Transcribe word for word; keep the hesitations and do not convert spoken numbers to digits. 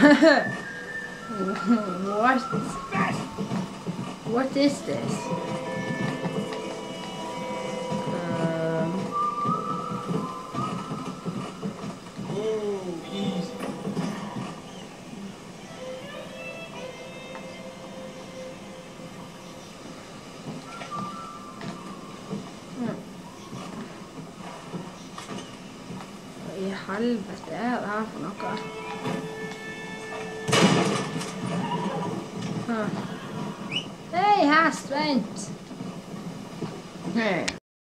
What? What is this? Um, Oh, easy. hmm. Hva i helvete er det her for noe? Huh. Hei, hest, vent! Hey.